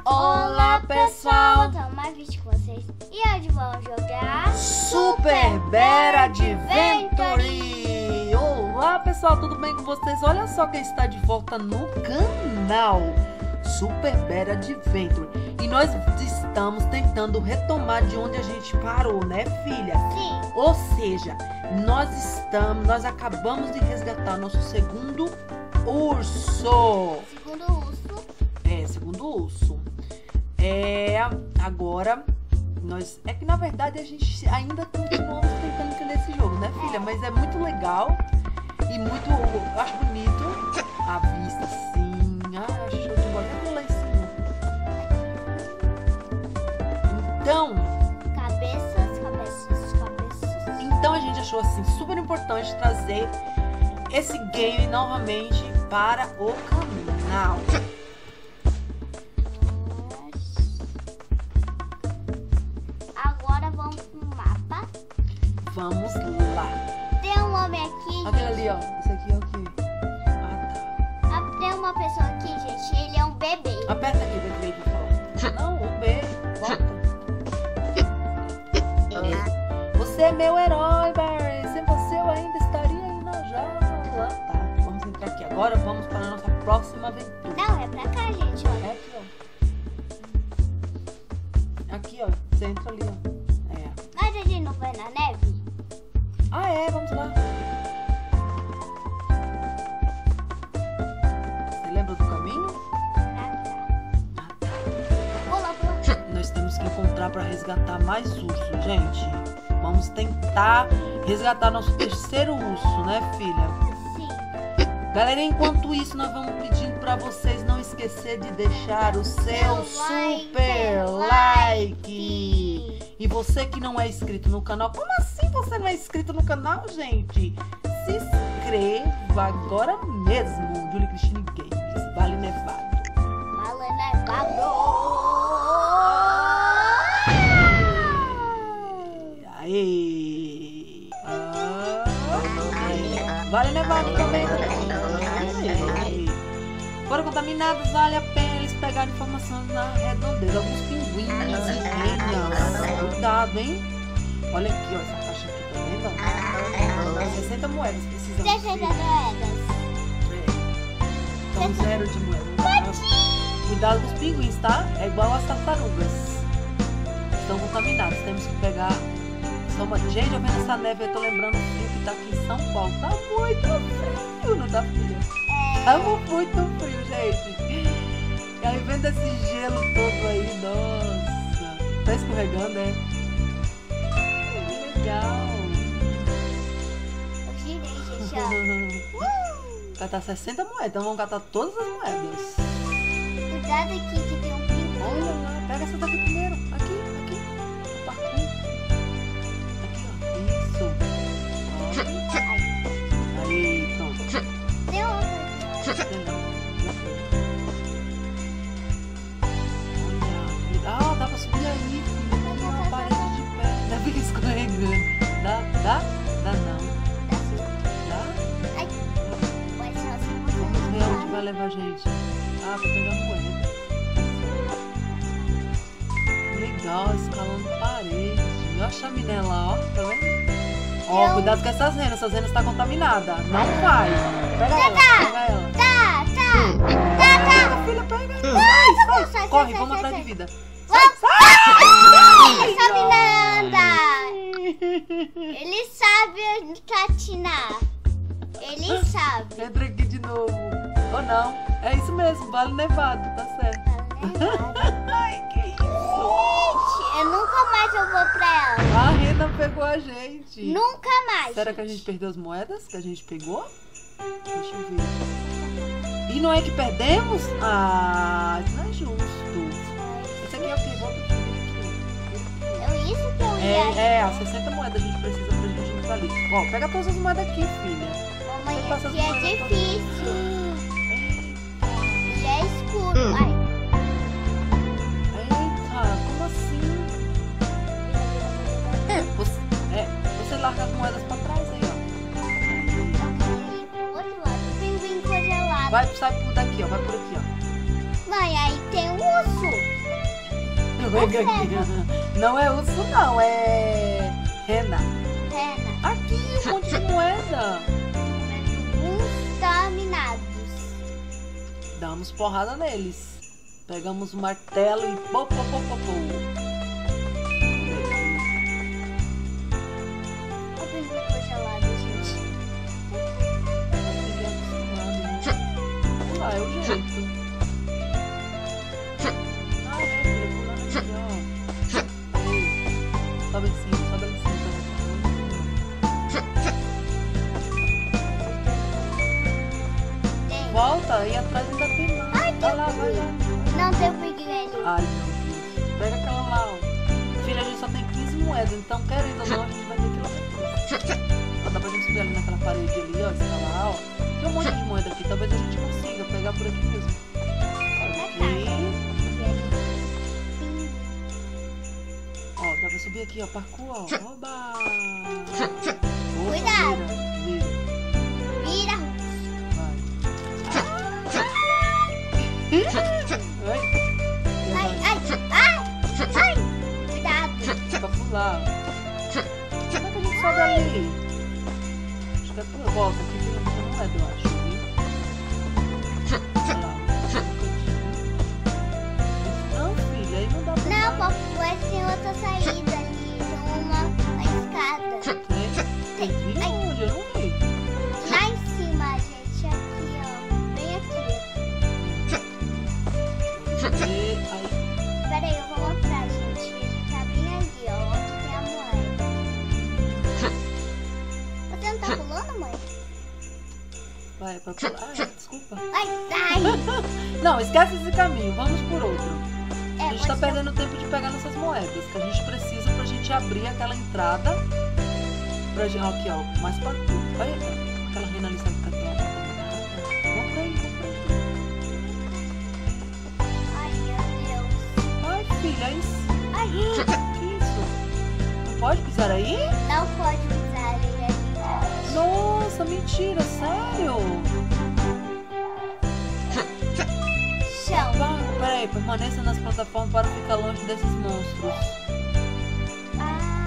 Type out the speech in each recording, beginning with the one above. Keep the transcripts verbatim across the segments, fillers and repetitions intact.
Olá pessoal, então mais vídeo com vocês e hoje vamos jogar Super Bear Adventure. Olá pessoal, tudo bem com vocês? Olha só quem está de volta no canal Super Bear Adventure. E nós estamos tentando retomar de onde a gente parou, né filha? Sim. Ou seja, nós estamos, nós acabamos de resgatar nosso segundo urso. Segundo urso. É, segundo urso. É, agora, nós... É que na verdade a gente ainda continuamos tentando entender esse jogo, né filha? Mas é muito legal e muito... Eu acho bonito a vista, assim. Ah, acho show de bola. Cadê lá em cima? Então... Cabeças, cabeças, cabeças. Então a gente achou assim super importante trazer esse game novamente para o canal. Agora vamos pro mapa. Vamos lá. Tem um homem aqui. Aquele ali, ó. Esse aqui é o quê? Ah, Ah, Tem uma pessoa aqui, gente. Ele é um bebê. tá. Aperta aqui, bebê, pra falar. Não, o B. Volta. Ah, você é meu herói, Barry. Sem você eu ainda estaria aí na jaula. Tá, vamos entrar aqui. Agora vamos para a nossa próxima aventura. Não, é pra cá, gente. É Olha. aqui, ó. Aqui, ó. Você entra ali, ó. É. Mas a gente não vai na neve? Ah, é. Vamos lá. Você lembra do caminho? Pra cá. Pula, pula. Nós temos que encontrar para resgatar mais ursos, gente. Vamos tentar resgatar nosso terceiro urso, né, filha? Sim. Galera, enquanto isso, nós vamos pedindo para vocês não esquecer de deixar o seu super like. E você que não é inscrito no canal, como assim você não é inscrito no canal, gente? Se inscreva agora mesmo. Julie Cristine Games, Vale Nevado. Vale Nevado. Aê! Ah, aê. Vale Nevado também. Aê. Foram contaminados, vale a pena eles pegarem informações na redondeza. Alguns pinguins e renas. Cuidado, hein? Olha aqui, ó, essa caixa aqui, tá vendo? sessenta moedas precisamos. sessenta moedas. Então zero de moedas. Cuidado com os pinguins, tá? É igual as tartarugas. Estão contaminados. Temos que pegar. Gente, eu vendo essa neve, eu tô lembrando o frio que tá aqui em São Paulo. Tá muito frio, não tá frio? Tá muito frio, gente. E aí vendo esse gelo todo aí, nossa. Tá escorregando, é? Que legal. Eu girei, gente, ó. Catar sessenta moedas, então vamos catar todas as moedas. Cuidado aqui que tem um pinguim. Olha lá, pega essa daqui primeiro. Aqui, aqui. O parquinho. Aqui, ó. Isso. Ai, Aí, pronto. tem outra. Tem não. Olha. Ah, dá pra subir aí. Tem uma parede de pedra. Fica escorregando. Dá? Dá? Dá não. Dá? Ai, mas só se Vamos ver onde você vai levar a gente. Ah, pra pegar moeda. Legal, escalando parede. Olha a chaminé lá, ó. Tá vendo? Ó, Eu- cuidado com essas renas. Essas renas estão contaminadas. Não vai. Pega ela, pega ela. Tá, tá, tá, tá. Filha, pega. Sai, Sai, sai, sai. sai, Corre, sai, vamos sai, atrás sai. de vida. Ele sabe nadar. Ele sabe patinar. Ele sabe. Entra aqui de novo. Ou não. É isso mesmo, Vale Nevado, tá certo. Ai, que isso. Gente, eu nunca mais eu vou pra ela. A rena pegou a gente. Nunca mais. Será que a gente perdeu as moedas que a gente pegou? Deixa eu ver. E não é que perdemos? Ah, isso não é justo. Esse aqui é o quê? Volta aqui, vem aqui. Eu isso que eu ia. É, é, as sessenta moedas a gente precisa pra gente entrar ali. Ó, pega todas as moedas aqui, filha. Mamãe, Você passa aqui as é moedas pra- difícil. E é escuro. Ai. Eita, como assim? Você, é, você larga as moedas pra trás aí, ó. Outro lado, pinguim congelado. Vai, sai por daqui, ó. Vai por aqui, ó. Mãe, aí tem um urso. Pega aqui. Não é urso, não. É rena. Rena. Aqui, um monte de moeda. Contaminados. Damos porrada neles. Pegamos o martelo e pô, pô, pô, pô, pô. A pessoa congelada, gente. Ah, é o jeito. Ah, é, filha, pulando aqui, ó. Ei, sobe em cima, sobe em cima. Volta, aí atrás ainda tem mais. Ai, Vai lá, vai lá. Não tem pinguim. Ai, meu Deus. Pega aquela lá, ó. Filha, a gente só tem quinze moedas, então querendo ou não, a gente vai ter que ir lá depois. Ó, dá pra gente subir ali naquela parede ali, ó, escalar, ó. Tem um monte de moeda aqui, talvez a gente consiga pegar por aqui mesmo. Aqui. Ó, dá pra subir aqui, ó, parkour, ó. Oba! Opa, Cuidado. Vira, vira. Vira. Vai. Ai, ai, ai, ai. Cuidado. Pra pular. Como é que a gente sobe ali? Acho que é por volta aqui, tem uma moeda, eu acho. Olha lá. Não, filha, aí não dá pra. Não, papai, tem outra saída ali. Tem uma, uma escada. Tem? Tem? Ai. Onde? Eu não vi. Lá em cima, gente. Aqui, ó. Bem aqui. E aí. Peraí, eu vou mostrar, gente. Ele tá bem ali, ó. Aqui tem a moeda. Você não tá pulando, mãe? Vai, é pra pular. Ah, desculpa. Ai, ai. Não, esquece esse caminho, vamos por outro. É, A gente tá você- perdendo tempo de pegar nessas moedas que a gente precisa pra gente abrir aquela entrada. Pra gente, ó, aqui, ó, mais pra tu. Olha aquela rena ali, sabe que tá contaminada. Vamos pra aí, vamos pra aí. Ai, meu Deus. Ai, filha, é isso. Ai, Que isso? Não pode pisar aí? não pode pisar ali ali. Nossa, mentira, sério? Chão. Vá, peraí, permaneça nas plataformas para ficar longe desses monstros. Ah,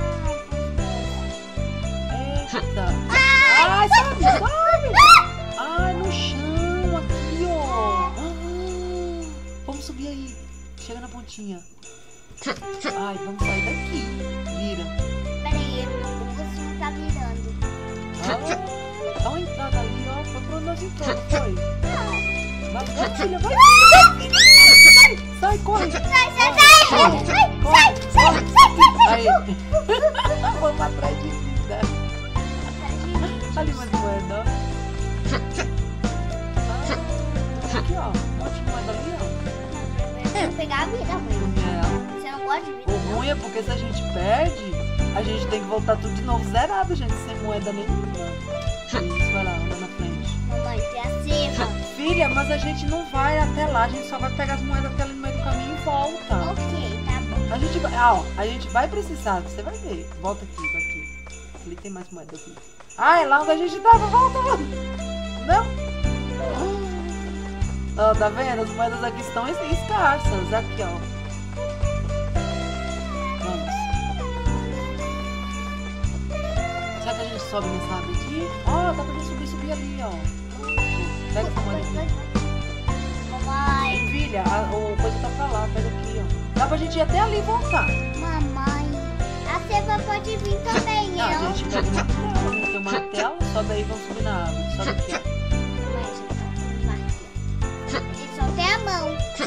Eita. Ai, sobe, sobe. Ai, no chão, aqui, ó. Ah, vamos subir aí. Chega na pontinha. Ai, vamos sair daqui. Vira. peraí, o urso tá virando. Ah, dá uma entrada ali, ó. Foi pra onde nós entramos, foi? Vai, vai, filha, vai. Sai, sai, corre. Sai, sai, sai! Sai, sai, sai, sai, Aí. Vamos atrás de vida. Ali mais moeda, ó. Ah, aqui, ó. Um monte de moeda ali, ó. Vou pegar a vida, mãe. É. Você não gosta de vida, O ruim é porque se a gente perde, a gente tem que voltar tudo de novo zerado, gente, sem moeda nenhuma. Isso, vai lá, anda na frente. mamãe? Tem a cima. Filha, mas a gente não vai até lá, a gente só vai pegar as moedas até ali no meio do caminho e volta. Ok, tá bom. A gente vai, ah, ó, a gente vai precisar, você vai ver. Volta aqui, vai aqui. Ali tem mais moeda aqui. Ah, é lá onde a gente tava, volta, volta. Não? Ó, tá vendo? As moedas aqui estão es- escassas. Aqui, ó. Vamos. Será que a gente sobe nessa árvore aqui? Ó, dá pra gente subir, subir ali, ó. Pega essa moeda aqui. Mamãe, Filha, a, o coisa tá pra lá, pega aqui, ó. Dá pra gente ir até ali e voltar. mamãe. A ceva pode vir também, Não, a eu. gente pega o martelo, né? Tem o martelo, sobe aí e vamos subir na árvore. Sobe aqui, ó. Mamãe, a gente tá com martelo. A gente só tem a mão.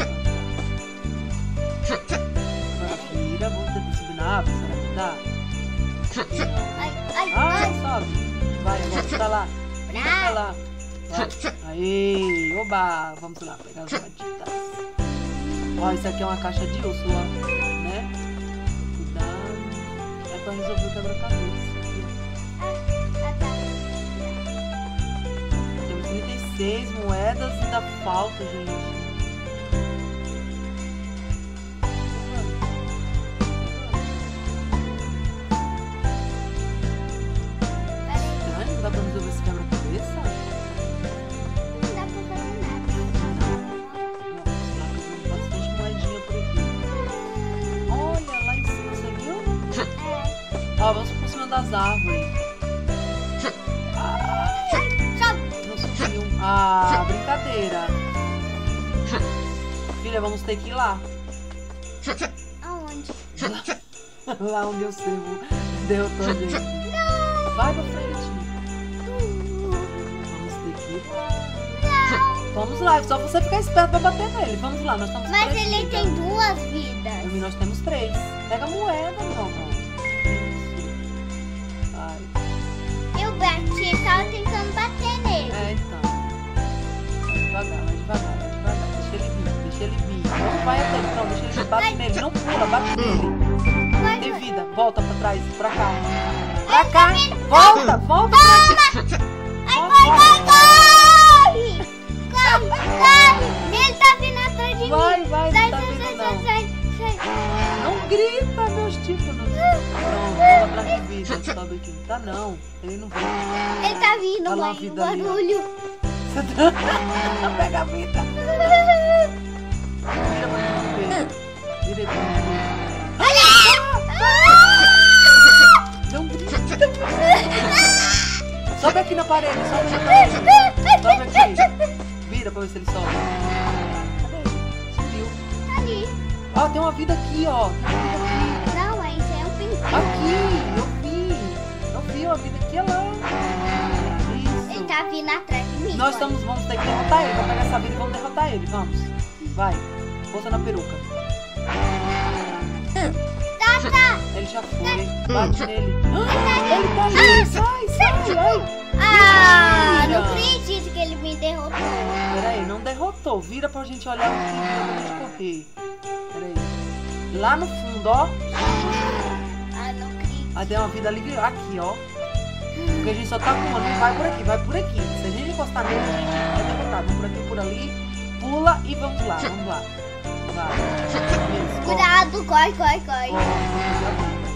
Agora vira, vamos tentar subir na árvore, será que dá? Ai, ai, Ah, ai. sobe. Vai, agora pra lá. Vira pra lá. Vai. Aí, oba. Vamos lá, pegar as moeditas. Ó, isso aqui é uma caixa de urso, ó. Né? Cuidado. É pra resolver o quebra-cabeça. Ah, tá. Temos trinta e seis moedas e ainda falta, gente. Peraí, Estranho, não dá pra resolver esse quebra-cabeça? não dá pra fazer nada. Nossa, lá pegando bastante moedinha por aqui. vamos por cima das árvores. Sobe. Não subiu. Ah, brincadeira. Filha, vamos ter que ir lá. Aonde? Lá onde o cervo derrotou a gente. Não. Vai pra frente. Vamos ter que ir. Não. Vamos lá, só você ficar esperto pra bater nele. Vamos lá, nós estamos Mas três ele vidas. tem duas vidas. E nós temos três. Pega a moeda, meu amor. Isso. Vai. Eu bati, tava tentando bater nele. É, então. Vai devagar, vai devagar, vai devagar. Deixa ele vir, deixa ele vir. Não vai até ele, não. Deixa ele vir. Bate nele. Não pula, bate nele. Vai, Tem vai. vida. Volta pra trás, pra cá. Pra cá. Volta, volta. Ai, vai, vai, corre! Corre, corre! Ele tá vindo atrás de mim. Vai, vai, Sai, não tá sai, vindo, sai, não. sai, sai, sai. Não grita, meus tímpanos. Não, vamos atrás de vida. Sobe aqui. Tá não. Ele não vai. Ele tá vindo, Olha lá a mãe, o vida ali, ó. barulho. Pega a vida. Vira pra gente ver. Vira aí pra gente ver. Não grita. Sobe aqui na parede. Sobe na parede. Sobe aqui. Vira pra ver se ele sobe. Cadê ele? Subiu. Ali. Ó, tem uma vida aqui, ó. Tem uma vida aqui. Não, aí isso é um pintinho. Aqui, eu vi. Eu vi uma vida aqui, olha lá. Ele Isso. tá vindo atrás de mim. Nós olha. estamos, vamos ter que derrotar ele. Vamos pegar essa vida e vamos derrotar ele. Vamos. Vai. Força na peruca. Tá, tá. Ele já foi. Bate nele. Ah, ele tá ali. Sai, sai. Ai. Ah, Vira. não acredito que ele me derrotou. Peraí, não derrotou. Vira pra gente olhar o que vira pra gente correr. Peraí. Lá no fundo, ó. Ah, não acredito. Aí tem uma vida ali. Aqui, ó. Porque a gente só tá com uma. Não vai por aqui, vai por aqui. Se a gente encostar nele, a gente é derrotado. Vamos por aqui, por ali. Pula e vamos lá. Vamos lá. Vai. Isso, corre. Cuidado, corre, corre, corre. Corre, cuidado.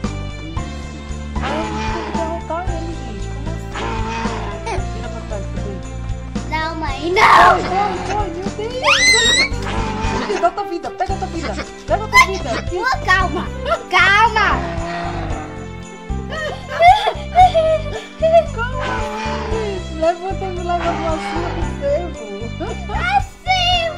Ai, tem que derrotar ele, gente. Como assim? Vira pra trás, cadê? Não, mãe, Corre, não. corre, corre, meu Deus. Pega a tua vida, pega a tua vida. Pega a tua vida. Aqui. Oh, calma, calma. Calma, gente. Levanta e me leva pra cima do cervo. Assim.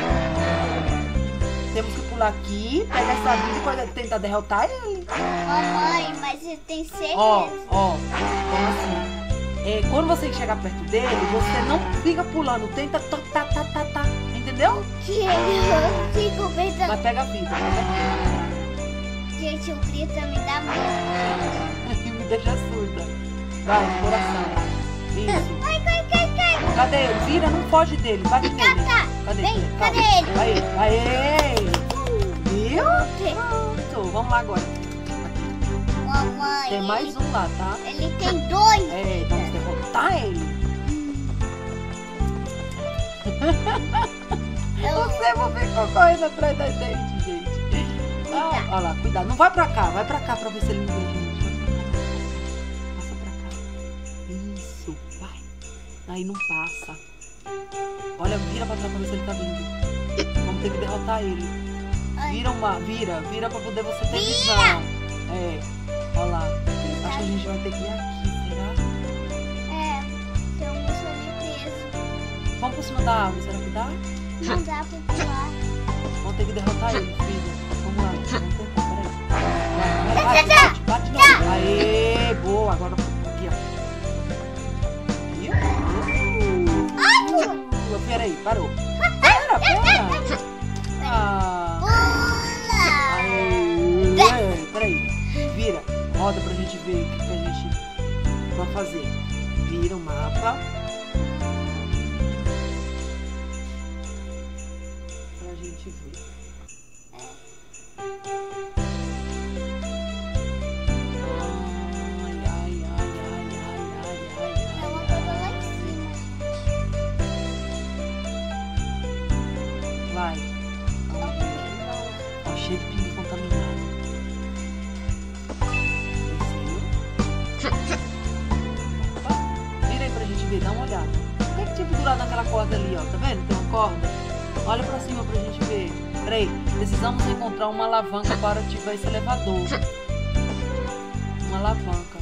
Temos que pular aqui, pegar essa vida e pode tentar derrotar ele. Mamãe, mas você tem certeza? Ó, ó, como assim? É, quando você chegar perto dele, você não fica pulando, tenta tá, tá, tá, tá, tá, entendeu? Que eu fico pensando. Mas pega a vida, pega Gente, o grito me dá medo. a vida. Me deixa surda. Vai, no coração. Isso. Cai, cai, cai, cai. Cadê ele? Vira, não foge dele, bate nele. tá. Cadê Vem, ele? cadê Calma. ele? Aí, aê! Viu? Ok. Pronto, vamos lá agora. Mamãe. Tem mais um lá, tá? Ele tem dois. É, vamos derrotar ele. Eu... Você vai ficou correndo atrás da gente, gente. Ah, olha lá, cuidado. Não vai pra cá, vai pra cá pra ver se ele não vê a gente. Passa pra cá. Isso, vai. Aí não passa. Olha, vira pra trás pra ver se ele tá vindo. Vamos ter que derrotar ele. Ai. Vira uma, vira, vira pra poder você ter Vira! visão. É, olha lá. Acho que a gente vai ter que ir aqui, será? É, tem um moço ali preso. Vamos por cima da árvore, será que dá? Não dá pra pular. Vamos ter que derrotar ele, filho. Vamos lá, vamos tentar, peraí. Vai, vai, Tchá, bate, bate não. Aê, boa. Agora aqui, ó. Viu? Uh, peraí, parou. Pera, pera. Ah, Pula! aê, peraí. Vira, roda pra gente ver o que que a gente vai fazer. Vira o mapa. Pra gente ver. Ai, ai, ai, ai, ai, ai, ai, É uma ai, coisa lá em cima. Vai. Ok, vamos. Ó, cheio de pingo contaminado. Desceu. Opa. Vira aí pra gente ver, dá uma olhada. O que é que tinha pendurado naquela corda ali, ó? Tá vendo? Tem uma corda. Olha pra cima pra gente ver. Peraí, precisamos encontrar uma alavanca para ativar esse elevador. Uma alavanca.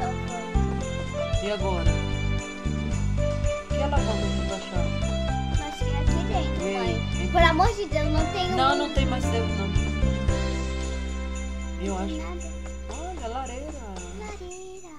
E agora? Que alavanca a gente vai achar? Acho que é aqui dentro, Ei, mãe. ei. Por amor de Deus, não tem um... Não, não tem mais tempo, não. Eu Não acho. tem nada. Olha, lareira. Lareira.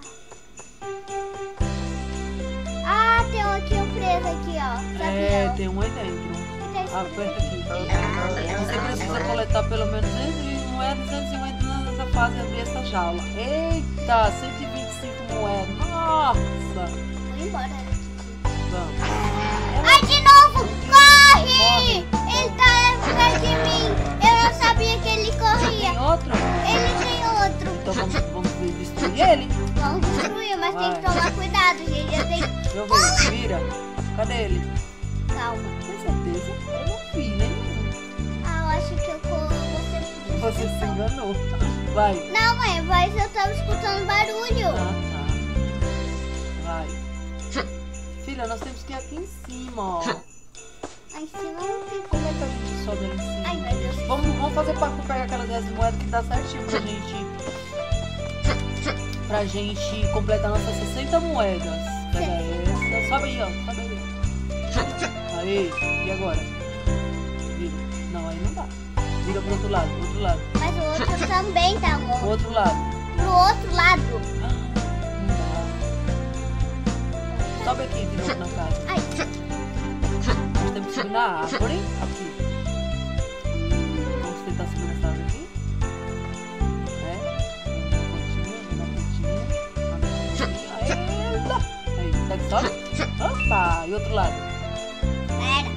Ah, tem um aqui, um preso aqui, ó. É, Sabia? tem um aí dentro. Tem esse Aperta aqui. Você precisa coletar pelo menos duzentas moedas, duzentas e cinquenta nessa fase abrir essa jaula. Eita, cento e vinte e cinco moedas. Nossa. Vou embora. Vamos. Ai, de novo! Corre! Ele tá atrás de mim. Eu não sabia que ele corria. Tem outro? Ele tem outro. Então vamos, vamos destruir ele. Vamos destruir, mas tem que tomar cuidado, gente. Eu tenho... Deixa eu ver. Vira. Cadê ele? Calma. Com certeza. Eu não vi nenhum. Ah, eu acho que eu corro. Você... Você se enganou. Vai. Não, mãe, mas eu tava escutando barulho. Ah, tá. Vai. Filha, nós temos que ir aqui em cima, ó. Aí em cima não tem Como é que a gente sobe ali em cima? Ai, meu Deus. Vamos, vamos fazer para pegar aquelas dez moedas que dá certinho pra gente. Pra gente completar nossas sessenta moedas. Pega essa. Sobe aí, ó. Sobe aí, ó. Aí. E agora? Vira. Não, aí não dá. Vira pro outro lado, pro outro lado. Mas o outro também tá Pro morto. outro lado. Pro outro lado. Ah, não dá. Sobe aqui de novo na casa. Ai, Nós temos que subir na árvore. Aqui. Vamos tentar subir nessa árvore aqui. É. Na pontinha, na pontinha. Na pontinha. Aí, segue, sobe. Opa! E outro lado. pera.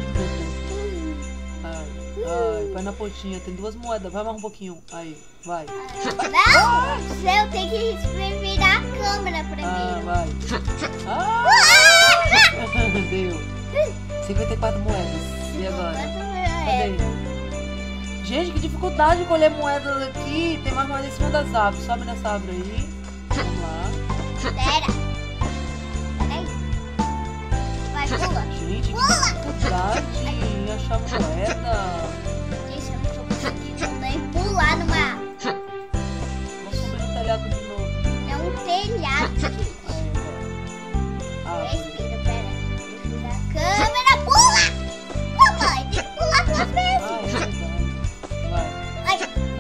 Ai, ai, vai na pontinha. Tem duas moedas. Vai mais um pouquinho. Aí, vai. Não, eu tenho que virar a câmera Ah, primeiro. vai. Ah! Deu. cinquenta e quatro moedas. E agora? Cadê? Gente, que dificuldade de colher moedas aqui. Tem mais moedas em cima das árvores. Sobe nessa árvore aí. Vamos lá. Pera. Peraí. Vai, pula. Gente, que dificuldade em achar moeda. Gente, eu não tô conseguindo nem pular numa... Vou subir no telhado de novo. É um telhado, gente. Aí, agora. Árvore. Respira, pera. Deixa eu virar a câmera. Pula! Mamãe, tem que pular duas Ah, vezes. é verdade. Vai. Ai,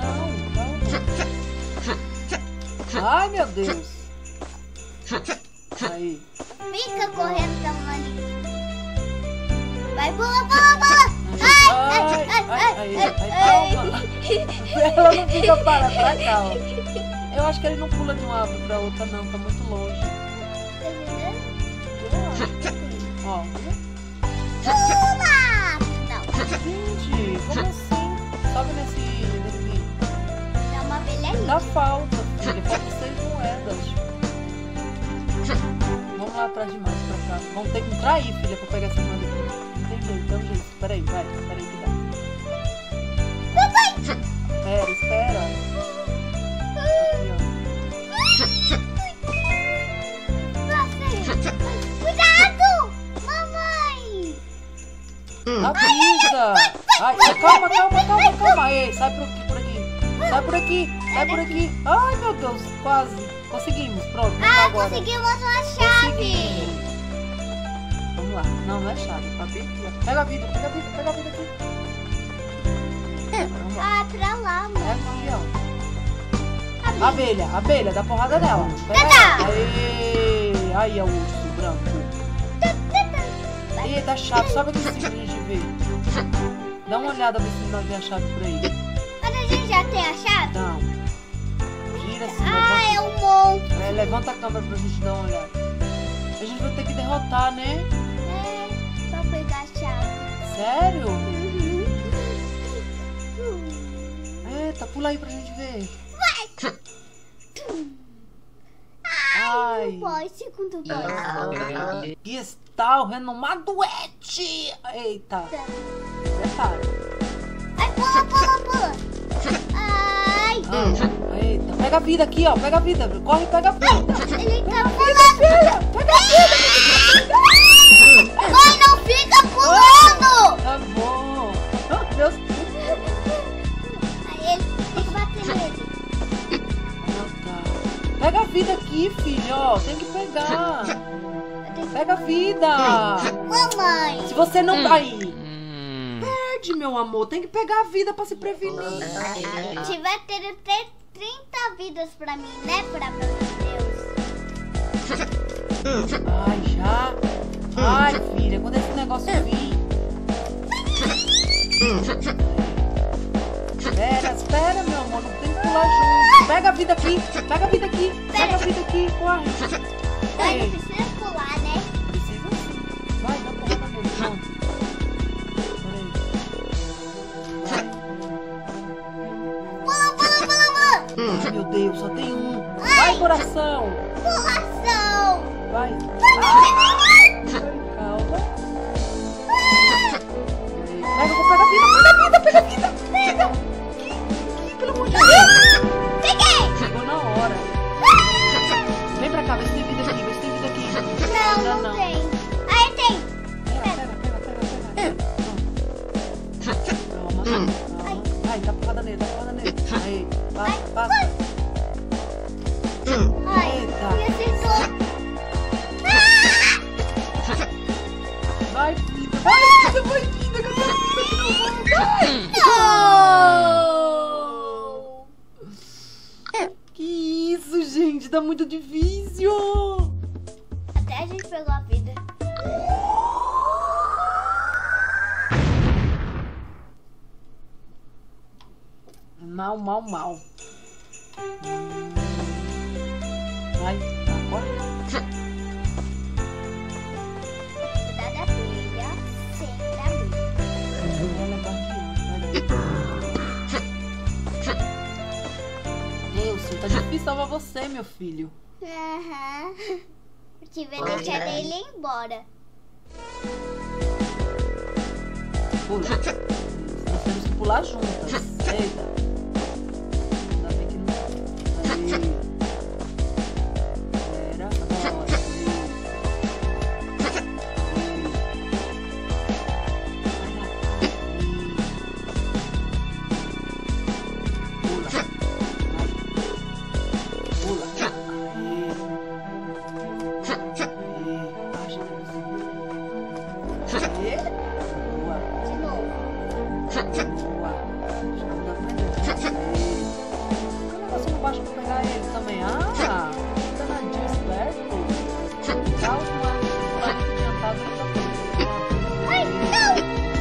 Não, calma. Ai, meu Deus. Aí. fica correndo tão ali. Vai, pula, pula, pula. Ai, ai, ai, ai, ai, ai, ai, calma. Ela não fica parada, tá, calma. Eu acho que ele não pula de uma árvore pra outra, não. Tá muito longe. Eu acho que sim. Ó. Pula! Não, Gente, como assim? Sobe nesse, nesse... é uma abelha ali. Dá falta, filha. Falta seis moedas. Vamos lá atrás de mais pra cá. Vamos ter que entrar aí, filha, pra pegar essa moeda aqui. Não tem jeito, dá um jeito. Peraí, vai. Peraí que dá. Mamãe! Espera, espera. Aqui, Cuidado! Mamãe! ó. A brisa! Ai, ai, calma, calma, calma, calma. Ei, sai por aqui, por aqui. Sai por aqui, sai por aqui. Ai, meu Deus, quase. Conseguimos, pronto. Vamos Ah, agora. conseguimos uma chave! Conseguimos. Vamos lá. Não, não é chave. Pra abrir aqui, ó. Pega a vida, pega a vida, pega a vida aqui. Vamos lá. Ah, pra lá, É mãe. aqui, ó. Abri. Abelha, abelha, dá porrada nela. Pega Tata! ela. Aê, aí é o urso branco. Eita, a chave, sobe aqui em cima pra gente ver. Dá uma olhada pra ver se nós vê a chave por aí. Mas a gente já tem a chave? Não. Gira assim, Ah, levanta. é um monstro. É, levanta a câmera pra gente dar uma olhada. A gente vai ter que derrotar, né? É, pra pegar a chave. Sério? Uhum. Eita, pula aí pra gente ver. Ai, Ai. não pode, segundo boss. Aqui está o renomado Ed. Eita. Prepara. Ai, pula, pula, pula. Ai, Ah, eita. Pega a vida aqui, ó. Pega a vida. Corre e pega a vida. ele tá pulando. Pega a vida. Mãe, não fica pulando. Tá bom. Ah, Deus. Aí ele tem que bater nele. Ah, tá. vida aqui, filho, ó. Tem que pegar. tenho... Pega a vida. Mamãe. Se você não... Aí. Perde, meu amor. Tem que pegar a vida pra se prevenir. Se vai ter trinta vidas pra mim, né? Pra meu Deus. Ai, já. Ai, filha, quando esse negócio vir. Espera, espera, meu amor. Não tem que pular junto. Pega a vida aqui. Pega a vida aqui. Pega a vida aqui. Corre. Mas não precisa pular, né? Precisa sim. Vai, dá porrada nele. Pronto. Pula, pula, pula, pula. Ai, meu Deus, só tem um. Vai, coração. Pulação. Vai. Calma. Pega, vou pegar a vida. Pega a vida, pega a vida. Pega. Aqui, aqui, pelo amor de Deus. Peguei. Chegou na hora. Vem pra cá, vê se tem vida aqui, vê se tem vida aqui. Não, Ainda não, tem. Aí tem. Pega, pega, pega, pega, pega. Calma, calma. Vai, dá porrada nele, dá porrada nele. Aí, passa, passa. Ai, Eita. me acertou. Vai, vida, vai, vida, vai, vida, que eu tô Não. Que isso, gente, tá muito difícil. Até a gente pegou a vida. Mal, mal, mal. Vai, agora. Cuidar da filha, sempre da vida. Vou levar aqui. Deus, tá difícil salvar você, meu filho. Aham. Eu tive a deixar ele ir embora. Pula. Nós temos que pular juntas. Eita. Ainda bem que não. Aí. Espera. Agora. Pula. Pula. Aí. Boa. De novo. Boa. O negócio no baixo pra pegar ele também. Ah, danadinho esperto. Dá uma muito adiantado pra Ai, não!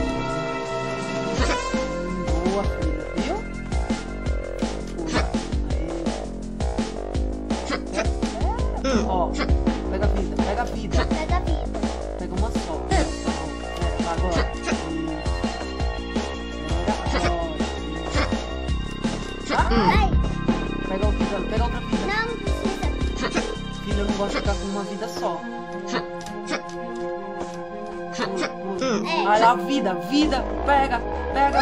boa, filha, viu? Pula. Aí. Ó, pega a vida, pega a vida. Pega a vida. Pega uma só. Tá bom. Pera, agora. Ai, Pega outra vida, pega outra vida. não, não precisa. Filho, eu não gosto de ficar com uma vida só. Pula, pula. É. Olha a vida, vida, pega, pega.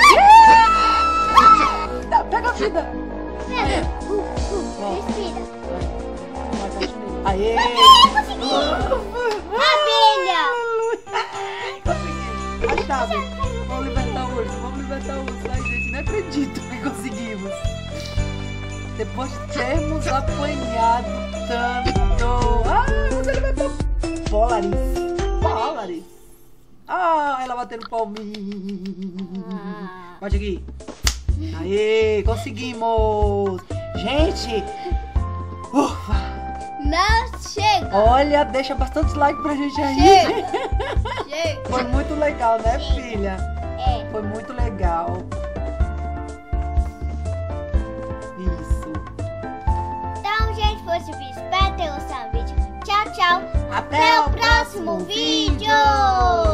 Vida, pega a vida. Pega. Uh, uh, Ó. respira. Vai, bate nele. Aê! Consegui. Abelha. Consegui. A chave. Vamos libertar o urso, vamos libertar o urso. Ai, gente, não acredito que conseguimos. Depois de termos apanhado tanto. Ah, você levantou. Polaris. Polaris. Ah, ela batendo palminho. Ah. Bate aqui. Aê, conseguimos. Gente. Ufa. Não chega. Olha, deixa bastante like pra gente aí. Chega. Chega. Foi muito legal, né, Sim. filha? É. Foi muito legal. Isso. Então, gente, foi esse vídeo. Espero ter gostado do vídeo. Tchau, tchau. Até o próximo vídeo.